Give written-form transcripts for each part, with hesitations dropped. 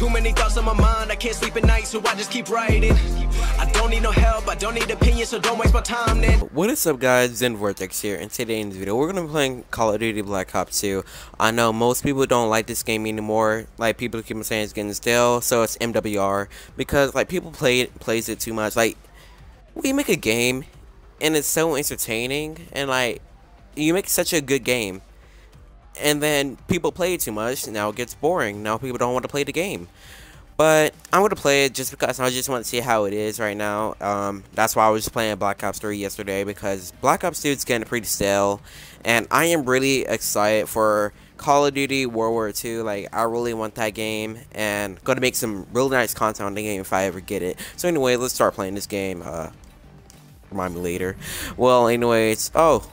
Too many thoughts on my mind, I can't sleep at night, so I just keep writing. I don't need no help, I don't need opinions, so don't waste my time then. What is up guys, Zen Vortex here, and today in this video we're going to be playing Call of Duty Black Ops 2. I know most people don't like this game anymore, like people keep saying it's getting stale, so it's MWR, because like people plays it too much. Like, we make a game, and it's so entertaining, and like, you make such a good game, and then people play it too much, now it gets boring, now people don't want to play the game. But I'm going to play it just because I just want to see how it is right now. That's why I was playing Black Ops 3 yesterday, because Black Ops 2 is getting pretty stale. And I am really excited for Call of Duty World War II. Like, I really want that game. And going to make some really nice content on the game if I ever get it. So anyway, let's start playing this game. Remind me later. Well, anyways. Oh.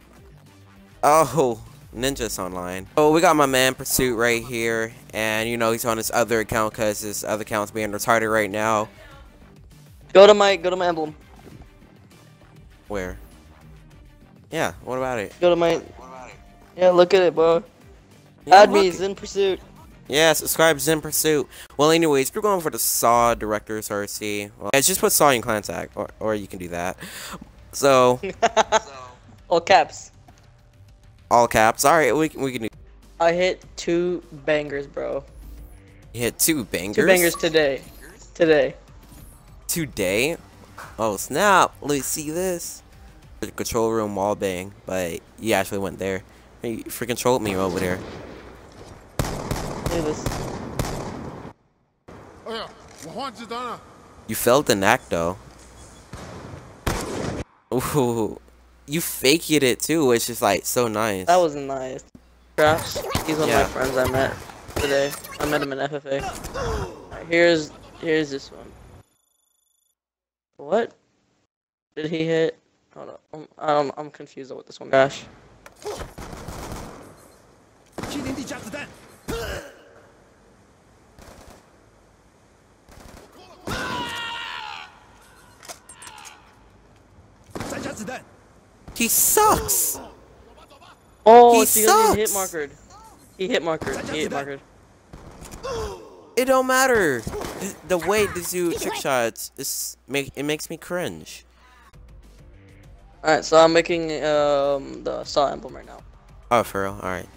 Ninja's online. Oh, we got my man Pursuit right here, and you know he's on his other account because his other account's being retarded right now. Go to my emblem. Where? Yeah, what about it? Go to my. Yeah, look at it, bro. Yeah, Add me, Zen Pursuit. Yeah, subscribe Zen Pursuit. Well, anyways, we're going for the Saw Director's RC. Well, yeah, just put Saw in clan tag, or you can do that. So. All caps. All caps. Alright, we can do. I hit 2 bangers, bro. You hit 2 bangers? 2 bangers today. Today? Oh, snap. Let's see this. The control room wall bang, but you actually went there. You freaking trolled me over there. Look at this. You felt the knack, though. Ooh. You faked it too, which is like so nice. That was nice. Crafts. He's one of Yeah. my friends I met today. I met him in FFA. Right, here's this one. What did he hit? Hold on. I'm confused with this one. Crash. He sucks. Oh, He it's because he hit sucks. markered. He hit markered. It don't matter. The way this dude trick shots it makes me cringe. Alright, so I'm making the Saw emblem right now. Oh, for real? Alright.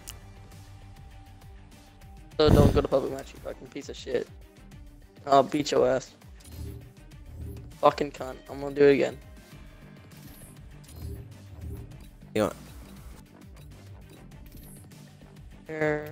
So don't go to public match, you fucking piece of shit. I'll beat your ass. Fucking cunt. I'm gonna do it again. You know, Here.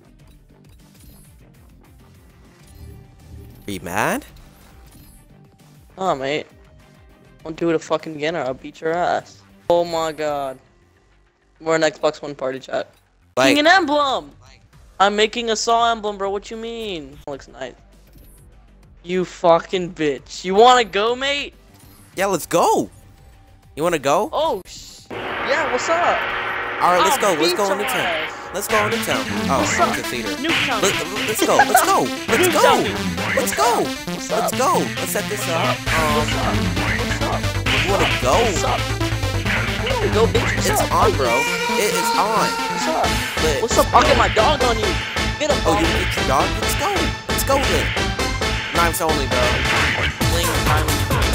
are you mad? Oh, mate. Don't do it fucking again or I'll beat your ass. Oh my god. We're an Xbox One party chat. Like, Making an emblem! I'm making a Saw emblem, bro. What you mean? Looks nice. You fucking bitch. You wanna go, mate? yeah, let's go. You wanna go? Oh, yeah, what's up? Alright, let's I'll go. Let's beat go your into town. ass. Let's go into town. Oh, What's I'm up? the theater. Nuketown. Let's go. Let's go. Let's go. Let's go. What's Let's up? go. Let's set this up. What's up? What's up? You wanna go? What's up? You wanna go, bitch? What's It's up? on, bro. It is on. What's up? But What's up? I'll get my dog on you. Get him, oh, dog. you get your dog? Let's go. Let's go then. Knives only, bro. Bling time.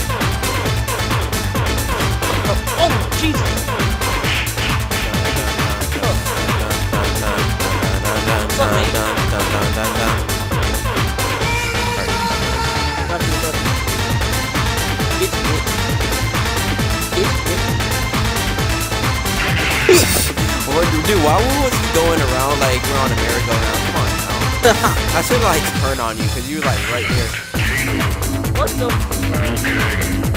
Oh, Jesus. What's up, mate? Not too bad. Dude, why was he going around like we're on a merry-go-round? Come on now. I should like turn on you because you were like right here. What the?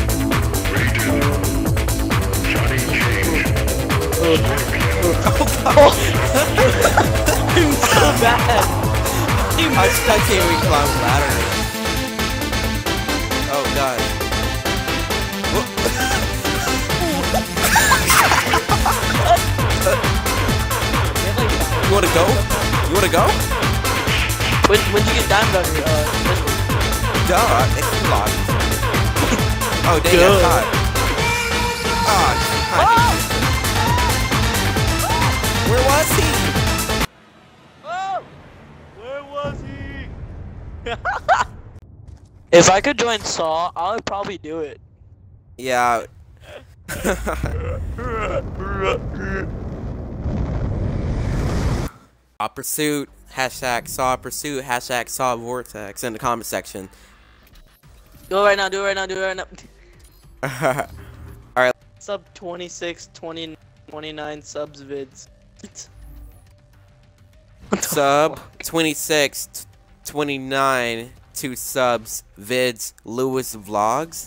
Oh, I'm so bad. I can't even climb the ladder. Oh god. You wanna go? You wanna go? When'd you get diamond on your Duh, it's locked. Oh, dang, I'm hot. Oh, Where was he? Oh! Where was he? If I could join Saw, I would probably do it. Yeah. Saw Pursuit, hashtag Saw Pursuit, hashtag Saw Vortex in the comment section. Do it right now, do it right now, do it right now. Alright. Sub 26, 20, 29 subs vids. Sub 26, 29 2 subs vids Lewis vlogs.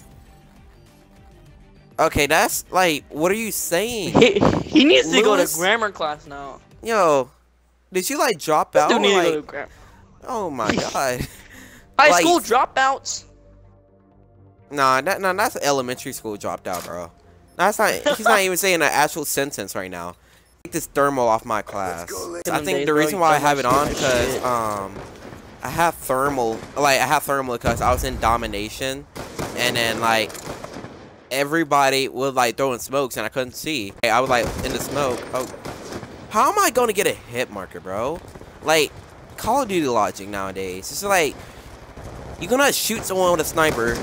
Okay, that's like, what are you saying? He needs to go to Lewis? grammar class now. Yo, did you like drop out? Dude need Like, to go to grammar. oh my god. High Like, school dropouts. Nah, that's elementary school dropped out, bro. That's not. He's not even saying an actual sentence right now. Take this thermal off my class. I think the reason why I have it on because I have thermal. Like I have thermal because I was in domination, and then like everybody was like throwing smokes and I couldn't see. I was like in the smoke. Oh, how am I gonna get a hit marker, bro? Like Call of Duty logic nowadays. It's like you're gonna shoot someone with a sniper.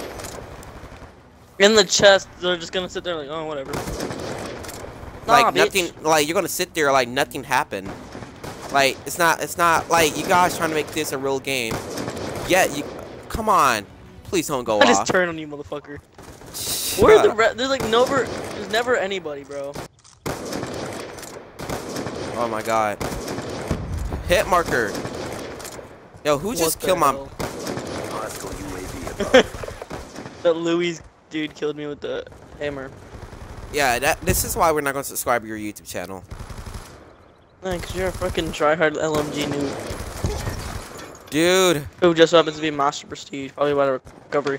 In the chest, they're just gonna sit there like, oh, whatever. Like Nah, nothing, bitch. like you're gonna sit there like nothing happened. Like it's not like you guys trying to make this a real game. Yeah, you, come on, please don't go I off. just turn on you, motherfucker. Shut Where's the up. there's like there's never anybody, bro. Oh my god. Hit marker. Yo, who just killed my? Hostile UAV. That Louis dude killed me with the hammer. Yeah, this is why we're not gonna subscribe to your YouTube channel. Man, cause you're a fucking tryhard LMG noob. Dude. Who just happens to be Master Prestige, probably by the recovery.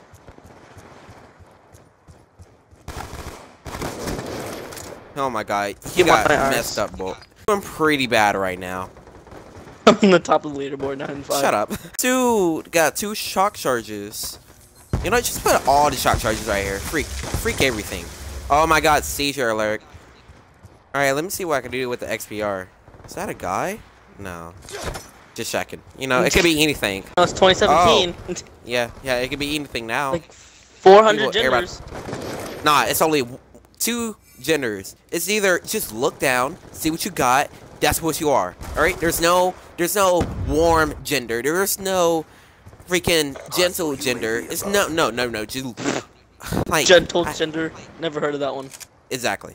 Oh my god, he Get got my eyes. messed up, bro. I'm pretty bad right now. I'm on the top of the leaderboard, 9-5. Shut up. Dude, got 2 shock charges. You know, just put all the shock charges right here. Freak everything. Oh my god, seizure alert. Alright, let me see what I can do with the XPR. Is that a guy? No. Just checking. You know, it could be anything. No, it's 2017. Oh. Yeah, it could be anything now. Like 400 People- everybody- genders. Nah, it's only 2 genders. It's either just look down, see what you got, that's what you are. Alright? There's no warm gender. There's no freaking gentle gender. It's no. Just like Gentle gender. Never heard of that one. exactly.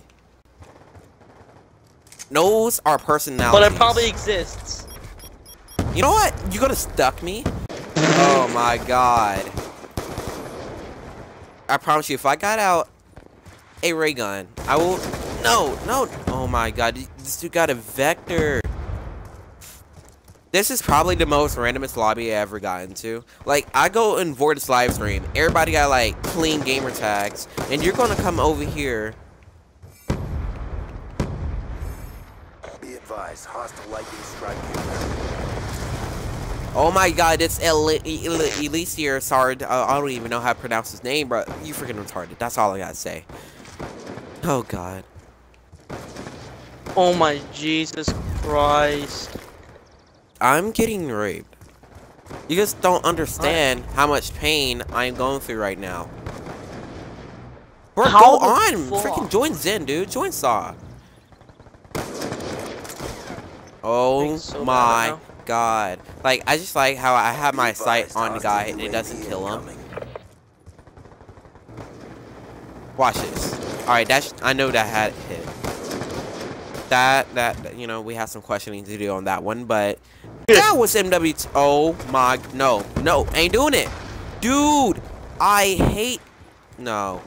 Those are personalities. But it probably exists. You know what? You gonna stuck me? Oh my god. I promise you, if I got out a ray gun, I will. No. Oh my god, this dude got a vector. This is probably the most randomest lobby I ever got into. Like, I go in Vortex live stream, everybody got like clean gamer tags, and you're gonna come over here. Be advised, hostile lightning strike. Oh my god, it's Elisier. Sorry, I don't even know how to pronounce his name, but you freaking retarded. That's all I gotta say. Oh god. Oh my Jesus Christ. I'm getting raped. You just don't understand how much pain I'm going through right now. Bro, How go the on. fuck? Freaking join Zen, dude. Join Saw. Oh Being so bad my right now. god. Like, I just like how I have my sight on the guy and it doesn't kill him. Watch this. Alright, I know that had hit. That, you know, we have some questioning to do on that one, but that was MW2. Oh my, no, ain't doing it. Dude, I hate, no.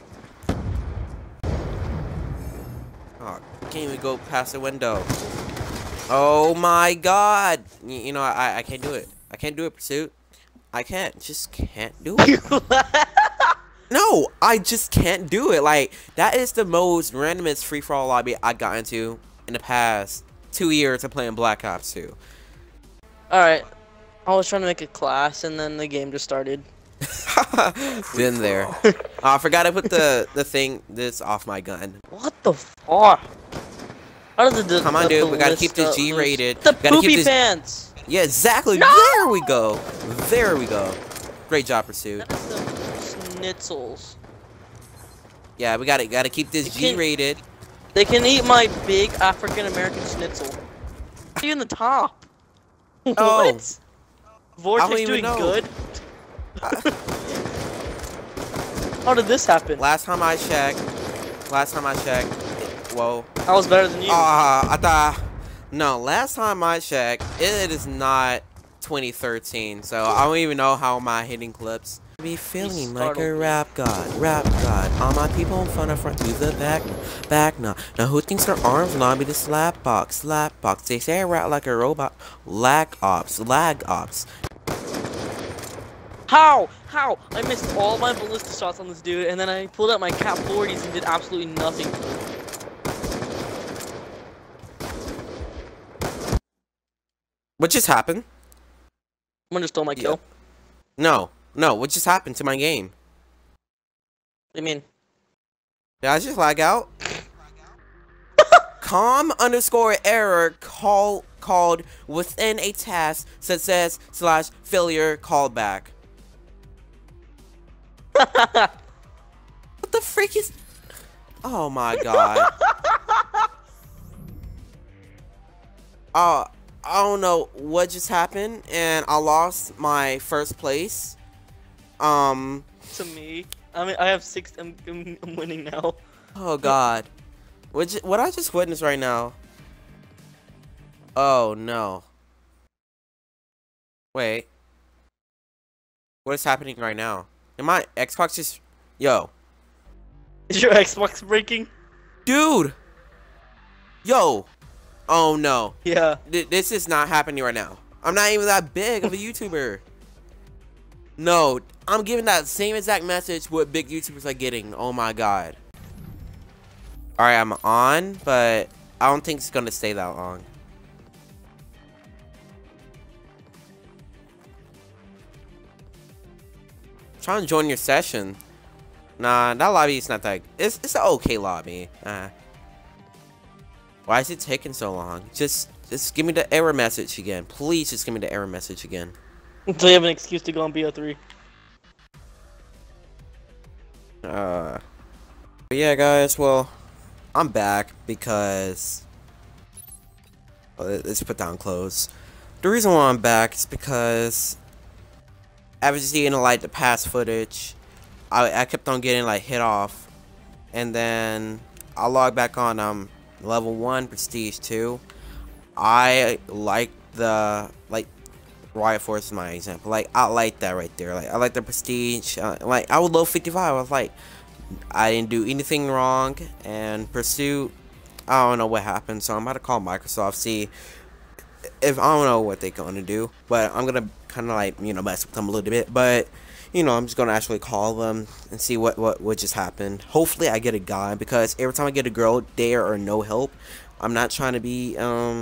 Oh, can't even go past the window. Oh my god. You know, I can't do it. I can't do it, Pursuit. I just can't do it. No, I just can't do it. Like, that is the most randomest free-for-all lobby I got into in the past 2 years of playing Black Ops 2. Alright. I was trying to make a class and then the game just started. Been there. I forgot to put this off my gun. What the fuck? How does it Come on, dude. We gotta keep this G rated. The Gotta keep poopy this. pants! Yeah, exactly. No! There we go. There we go. Great job, Pursuit. That is some schnitzels. Yeah, we gotta keep this G-rated. They can eat my big African American schnitzel. See in the top. Oh. What? Vortex doing good? How did this happen? Last time I checked. Whoa. I was better than you. I thought. No, last time I checked, it is not 2013, so I don't even know how am I hitting clips. Be feeling like a rap god. All my people in front to the back now. Now who thinks their arms will not be the slap box? They say I rap like a robot. Lag ops. How? I missed all my ballista shots on this dude, and then I pulled out my Cap 40s and did absolutely nothing. What just happened? Someone just stole my kill. No, what just happened to my game? What do you mean? Did I just lag out? com_error called within a task success / failure callback. What the freak is? Oh my god. I don't know what just happened, and I lost my first place. To me, I mean, I have 6. I'm winning now. Oh god, what I just witnessed right now? Oh no. Wait. What is happening right now? Am my Xbox just? Yo. Is your Xbox breaking? Dude. Yo. Oh no. Yeah. This is not happening right now. I'm not even that big of a YouTuber. No, I'm giving that same exact message what big YouTubers are getting. Oh my god. Alright, I'm on, but I don't think it's gonna stay that long. Trying to join your session. Nah, that lobby is not that. It's an okay lobby. Why is it taking so long? Just give me the error message again. Please just give me the error message again. So you have an excuse to go on BO3. But yeah, guys. Well, I'm back because let's put down clothes. The reason why I'm back is because after seeing like the past footage, I kept on getting like hit off, and then I logged back on level 1 prestige 2. I like the Riot Force is my example. Like I like that right there. Like I like the prestige. Like I would low 55. I was like, I didn't do anything wrong. And Pursuit, I don't know what happened. So I'm about to call Microsoft, see if I don't know what they're gonna do. But I'm gonna kind of like mess with them a little bit. But I'm just gonna actually call them and see what just happened. Hopefully I get a guy, because every time I get a girl, there are no help. I'm not trying to be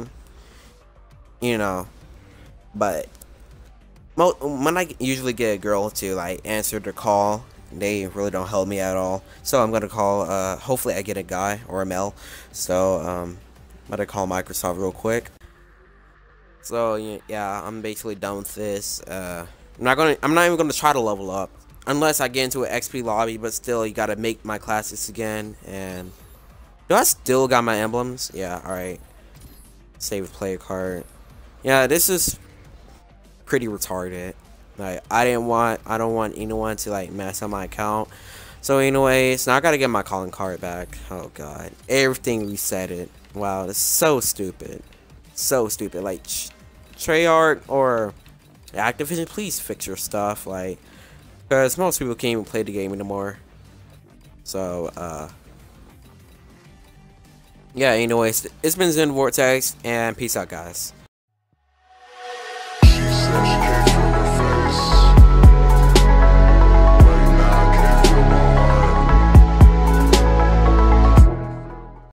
but when I usually get a girl to like answer their call, they really don't help me at all. So I'm gonna call hopefully I get a guy or a male. So I'm gonna call Microsoft real quick. So yeah, I'm basically done with this. I'm not even gonna try to level up unless I get into an XP lobby, but still you gotta make my classes again. And do I still got my emblems? Yeah, alright. Save player card. Yeah, this is pretty retarded. Like I don't want anyone to like mess up my account. So anyways, now I gotta get my calling card back. Oh god, everything reset it. Wow, it's so stupid, so stupid. Like Treyarch or Activision, please fix your stuff. Like, because most people can't even play the game anymore. So yeah, anyways, it's been Zen Vortex, and peace out, guys.